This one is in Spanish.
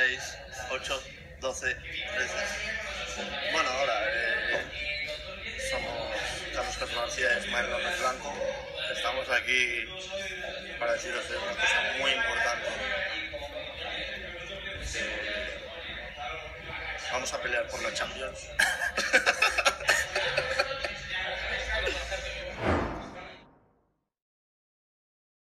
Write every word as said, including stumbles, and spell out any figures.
seis, ocho, doce, trece. Bueno, ahora eh, somos Carlos Castro García y Ismael López Blanco. Estamos aquí para deciros una cosa muy importante. Eh, vamos a pelear por la Champions.